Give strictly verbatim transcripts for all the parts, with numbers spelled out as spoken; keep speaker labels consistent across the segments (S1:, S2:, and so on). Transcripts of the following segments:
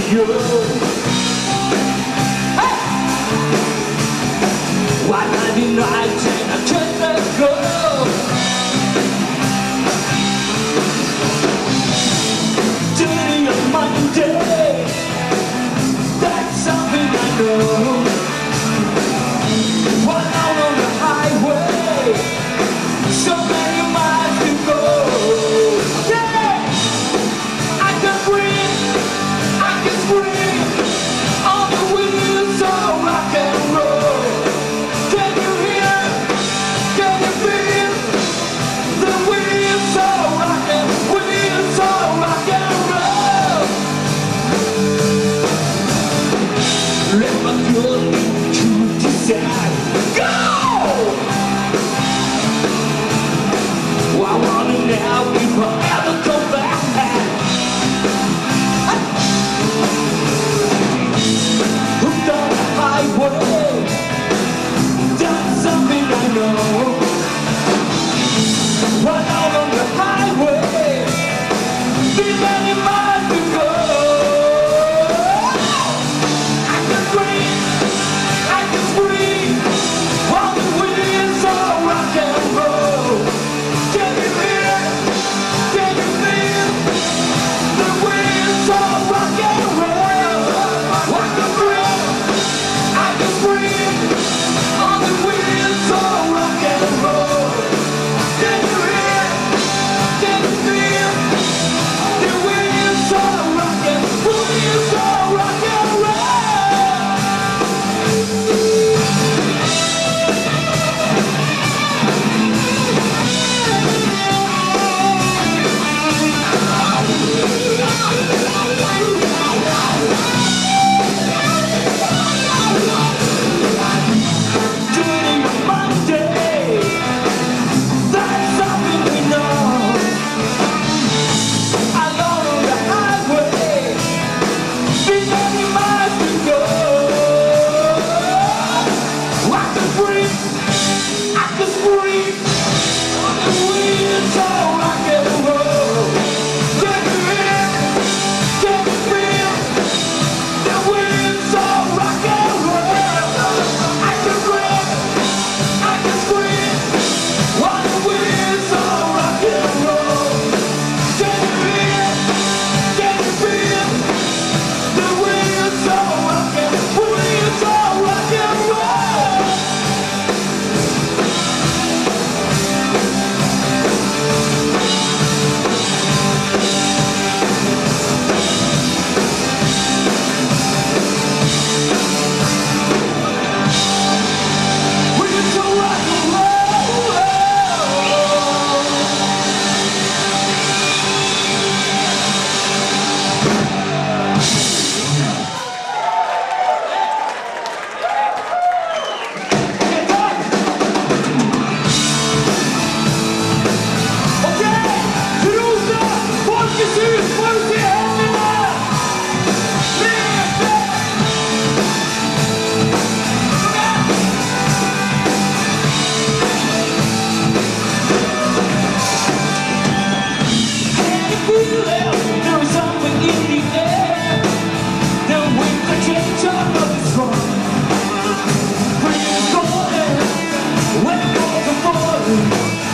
S1: you. Hey! One ninety nights and I can't let go. Dirty on Monday, that's something I know. One out on the highway, so many miles to go. Yeah! I can breathe, I can breathe on the wheels of rock and roll. Can you hear, can you feel the wheels of rock and wheels of rock and roll? Let my girl to decide. Go! I wanna know if I'll ever come back. Hooked on the highway, that's something I know. Run out on the highway, too many miles to go. I can breathe, I can breathe on the wheels of rock and roll. Can you hear, can you feel the wheels of rock and roll? I can breathe, I can breathe on the wheels of rock and roll. Can you hear, can you feel the wheels of rock and wheels of rock and roll? Dirty on Monday, that's something we know. Alone on the highway, too many miles to go. I can breathe, I can breathe on the wheels of rock and roll. Can you hear, can you feel the wheels of rock and roll? I can breathe, I can breathe on the wheels of rock and roll. Can you hear, can you feel the wheels of rock and wheels of rock and roll? Wheels of rock and roll. Okej, Rosa, Folkets hus, får vi se händerna? Rese! Can you feel it? There is something in the air. The wind that changes our love is strong. Bring it golden when it goes to falling.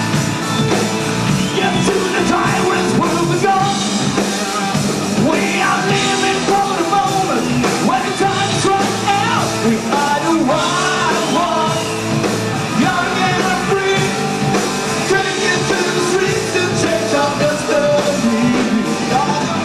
S1: Get to the time when it's where we go. We are living for the moment when the time's run out. We are the wild ones, young and free. Take it to the streets to change our destiny.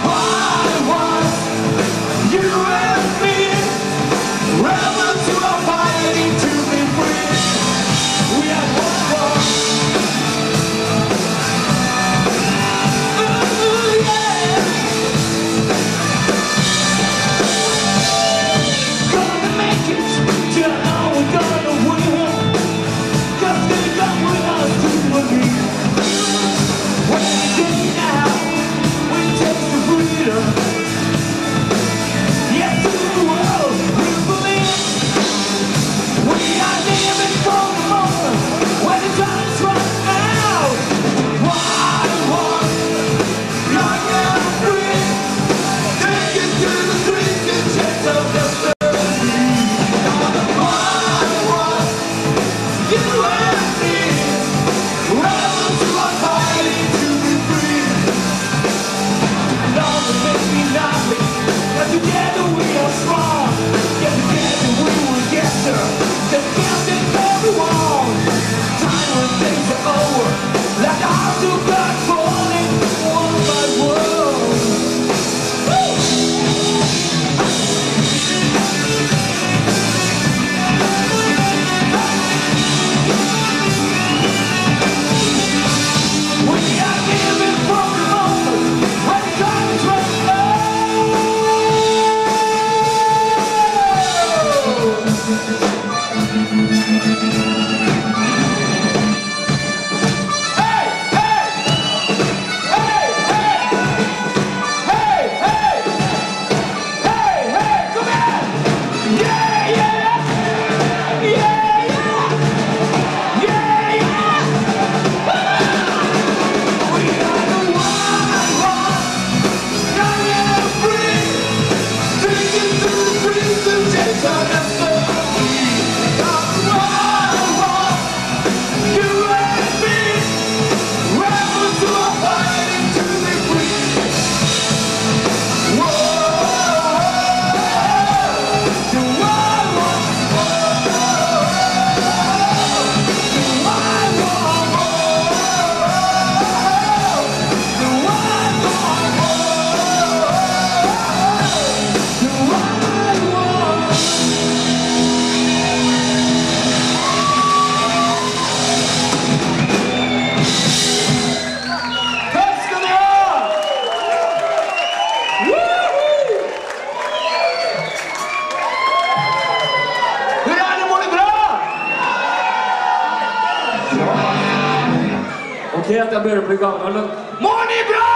S2: ser att jag börjar bli gammal. Mår ni bra?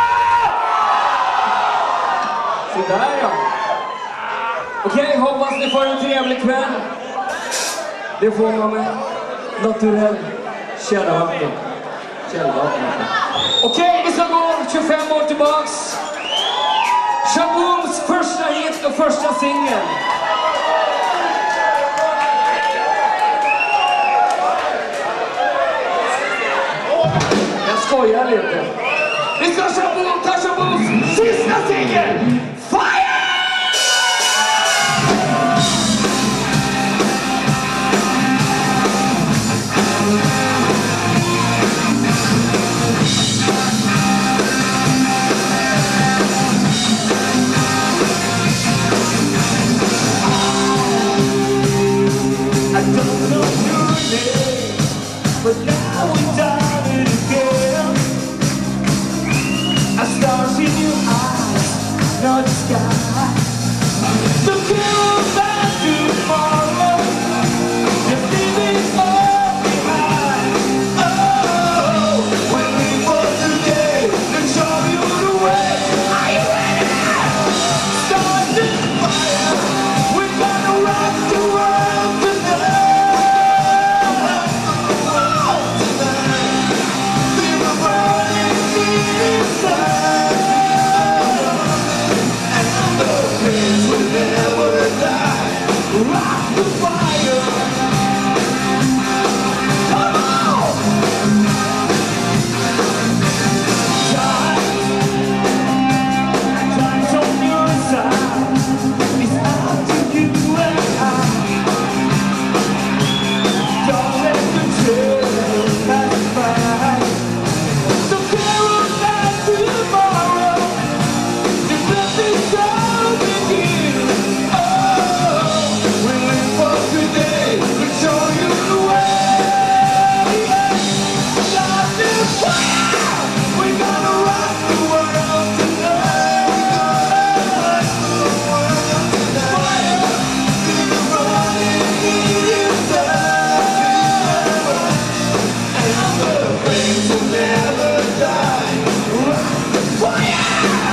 S2: Så där ja. Okej, okay, hoppas ni får en trevlig kväll. Det får man med naturell källvatten. Källvatten. Okej, okay, vi ska gå tjugofem år tillbaks. Shabooms första hit och första singel. Jag skojar lite. Vi ska Shaboom, ta Shabooms sista singel. Fire!
S1: But now we done it again. A stars in your eyes, not the sky. The hero back tomorrow. You're leaving all behind. Oh, when we fall today, then show you the way. Are you ready? Start the fire. We're gonna rock the world tonight. Rock the fire. Come on. Time, time's on your side. It's up to you and I. Don't let the chill pass by. So carol back tomorrow. There's nothing so begin. Today, we show you the way. Start the fire. We're gonna rock the world tonight. Fire, keep running inside. And the flames will never die. Rock the fire.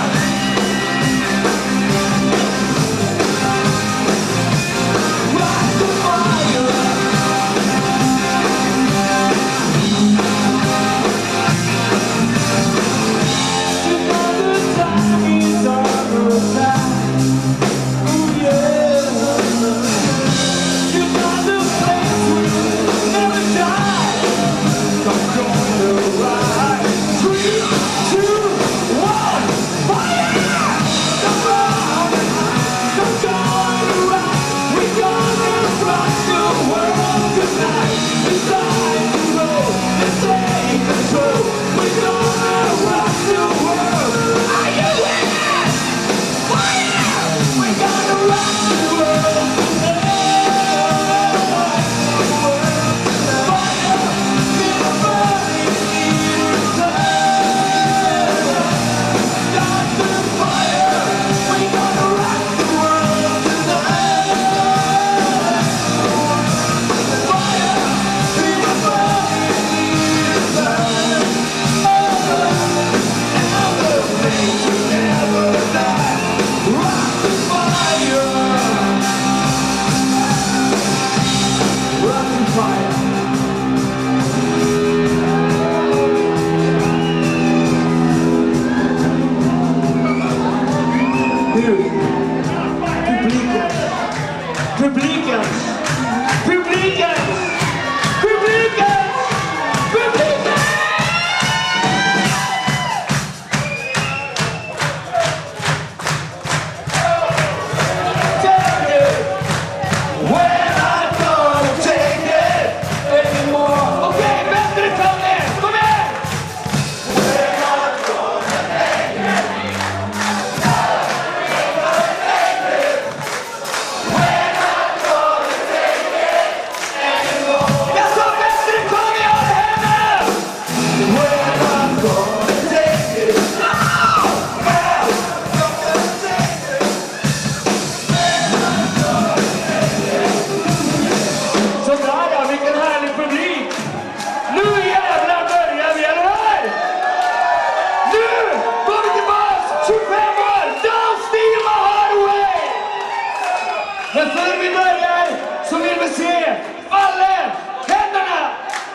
S1: Publiken! Publiken! Publiken! Publiken! Take it! We're not gonna take it anymore. Okay, bättre kom igen! Kom igen! We're not gonna take it. We're not gonna take it. för vi börjar så vill vi se Valle, händerna!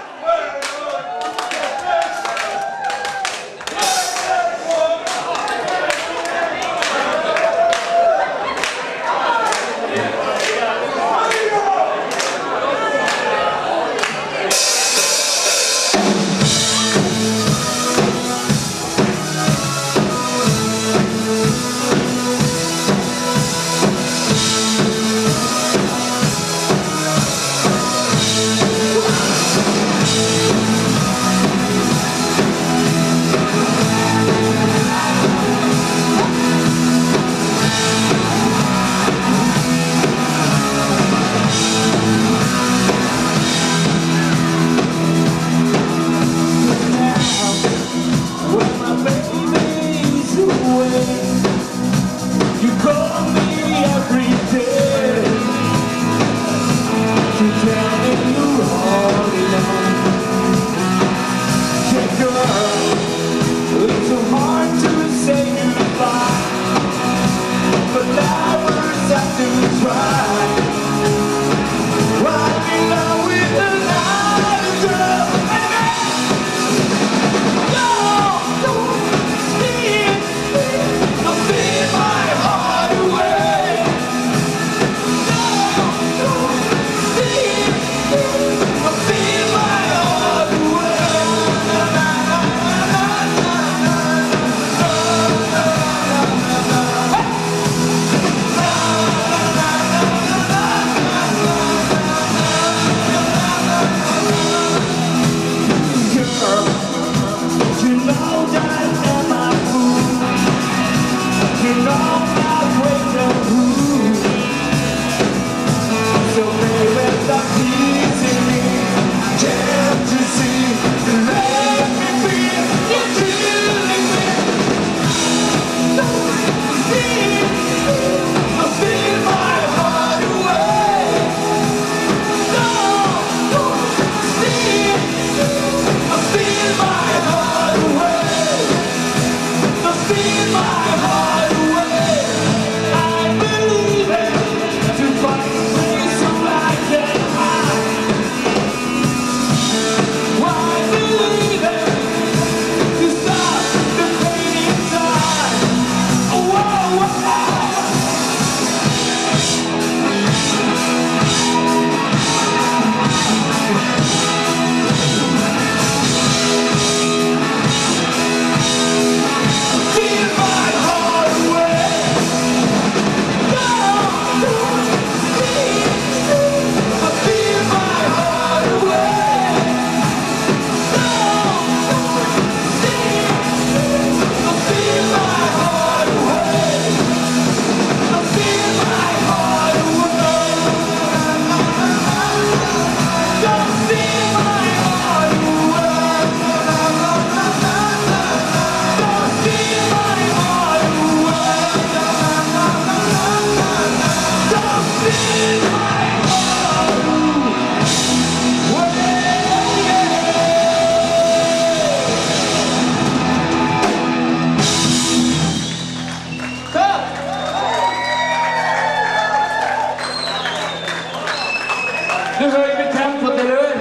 S2: Nu höjer vi tempot, eller hur?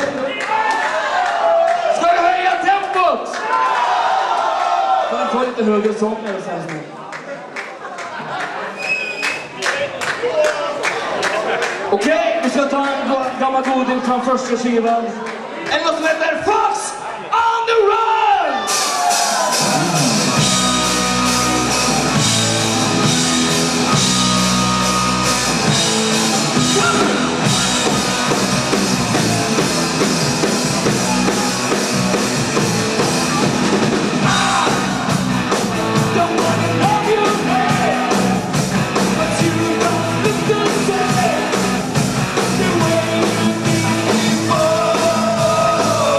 S2: Ska vi höja tempot? Kan vi få lite högre sånger och så här så. Okej, vi ska ta en gammal goding från första skivan. En låt som heter Fox on the Run!
S1: Oh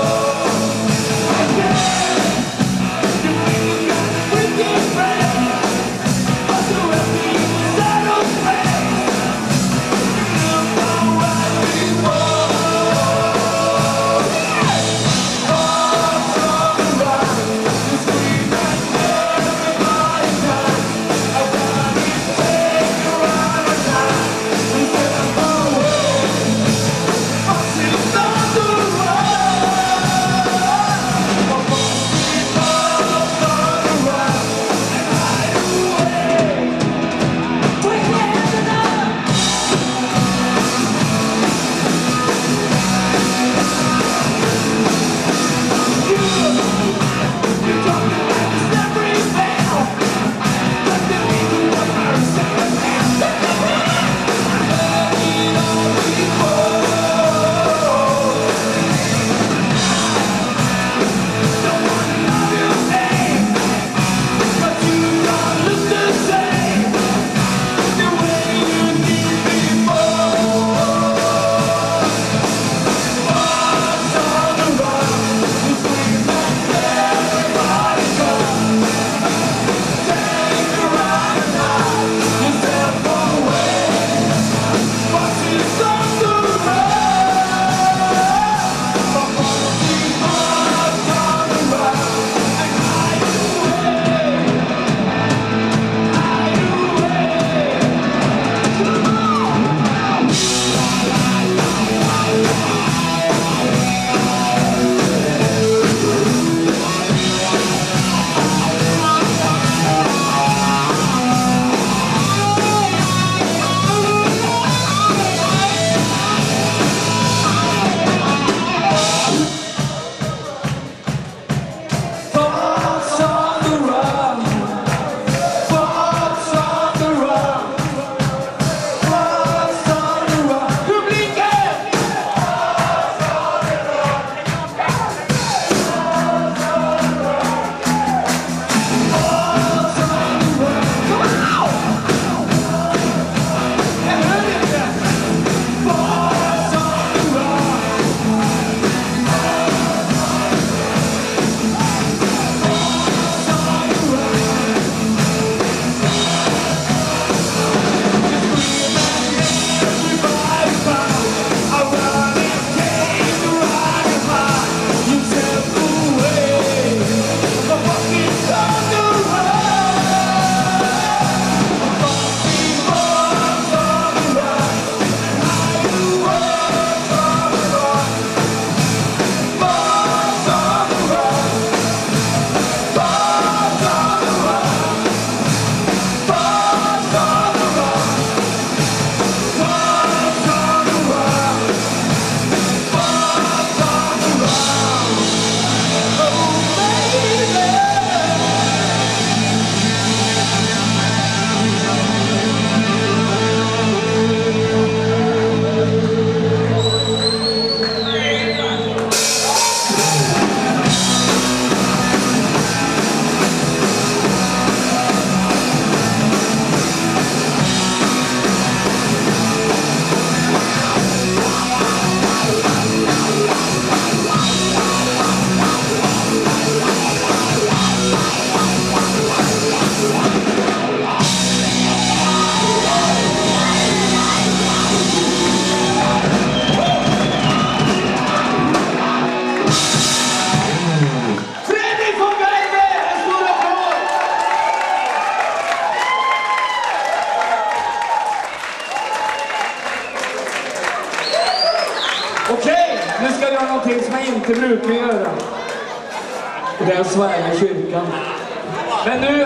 S2: man inte brukar göra. Och det är att svära i kyrkan. Men nu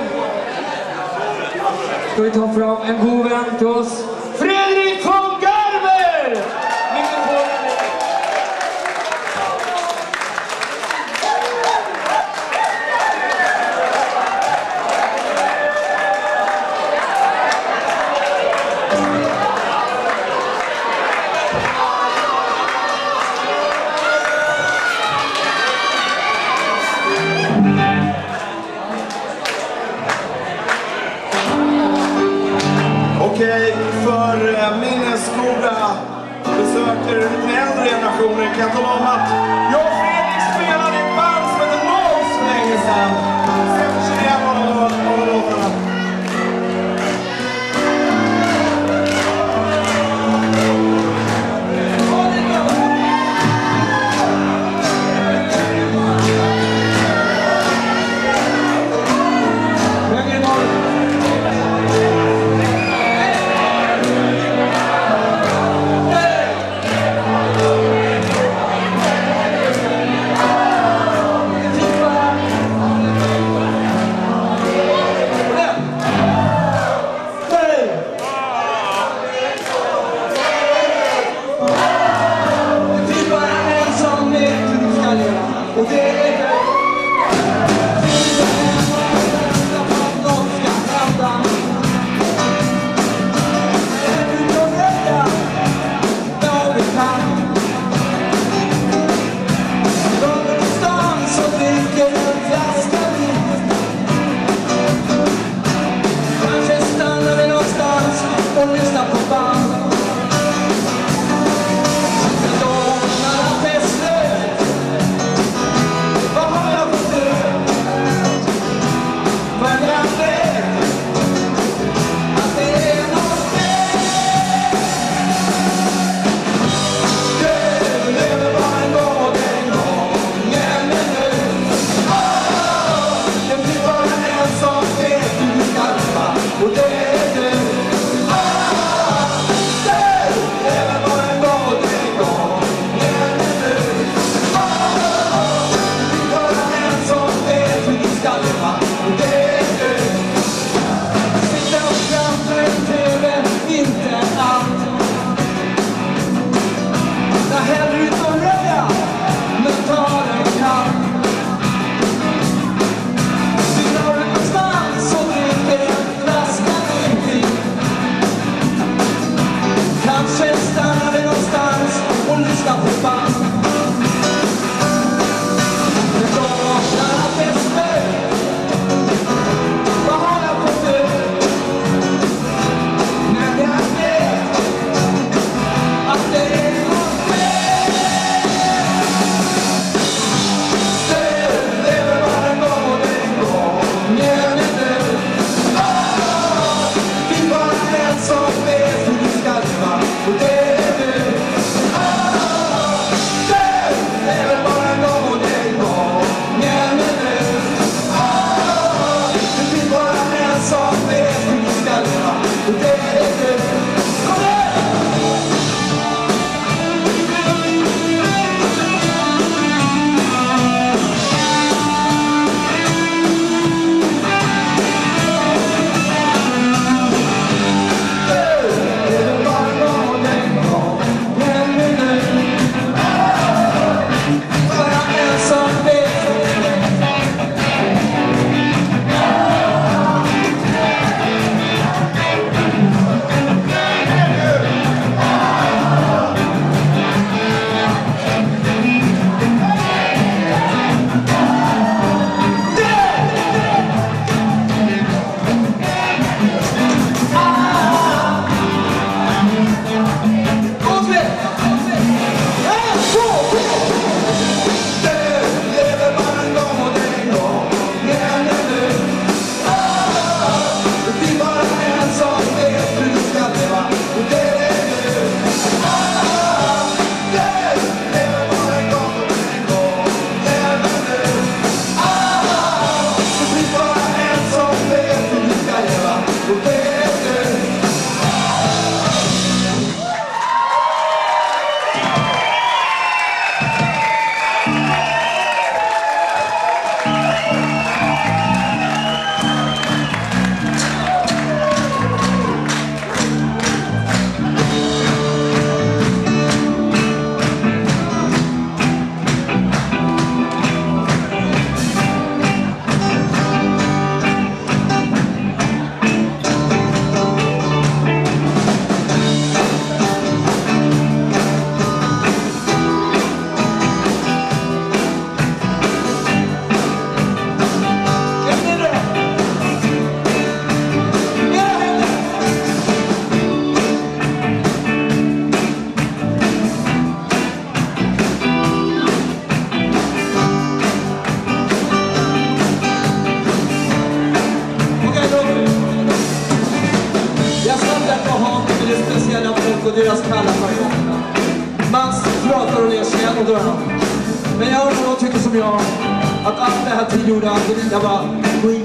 S2: ska vi ta fram en god vän till oss. Fredrik von Garber! Mikrofonen.
S3: Okej, för minnesgoda besökare ur den äldre generationen kan jag tala om att jag och Fredrik spelade i ett band som heter Noise för länge sedan. Så jag känner igen honom av låtarna.
S4: deras kalla paragraferna. Mats pratar och ner sig och dörrarna. Men jag undrar vad tycker som jag att allt det här tillgjorda Angelina var skit.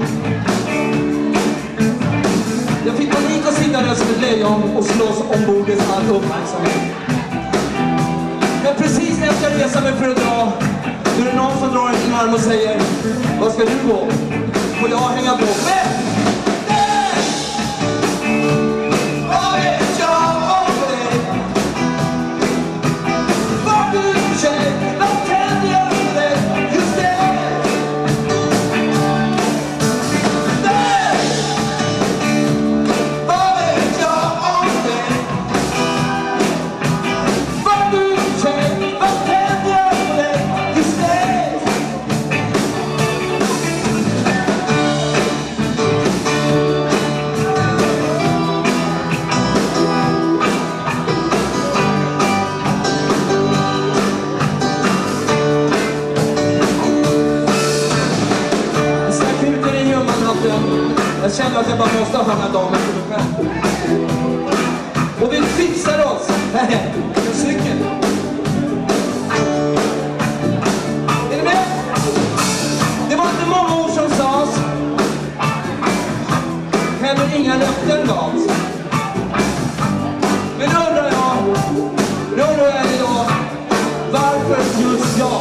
S4: Jag fick panik att sitta där som ett lejon och slåss om bordets all uppmärksamhet. Men precis när jag ska resa mig för att dra, då är det någon som drar en arm och säger: vad ska du gå? Och jag hänga på. Men! Nej! Vad vet jag om dig? Var du tjej? Vad kan jag med dig? Just det! Nej! Vad vet jag om dig? Var du tjej? Vad kan jag med dig? Just det! Jag känner att jag bara måste ha en damen till mig själv. Och vi fixar oss. Nej, en cykel. Är ni med? Det var inte många ord som sades. Heller inga löften gavs. Men nu undrar jag, nu undrar jag idag, varför just jag?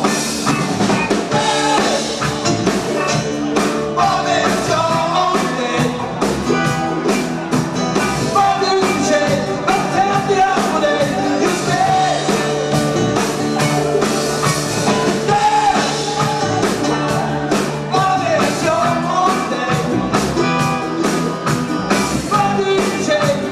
S1: Change.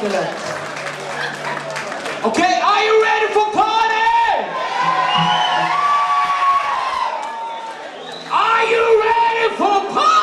S2: inte lätt. Okej, okay, are you ready for party? Are you ready for party?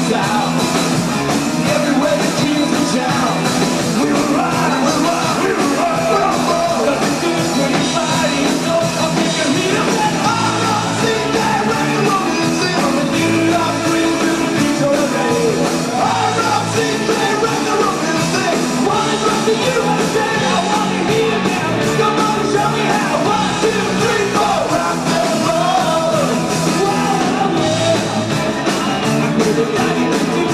S1: south. Everywhere the kids were down. We were right, we were right, we were right, we were right. Nothing good when you fight it, so I'll take a hit of that hard rock. See that rain rolling in. I'm a new rock, green, blue, beach on the bay. Hard rock, see that rain rolling in. Wanna drop the U S A, I wanna hear you now. Come on, show me how. One, two, three, four, rock and roll. Wow, yeah. Everybody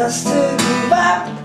S1: just to give up.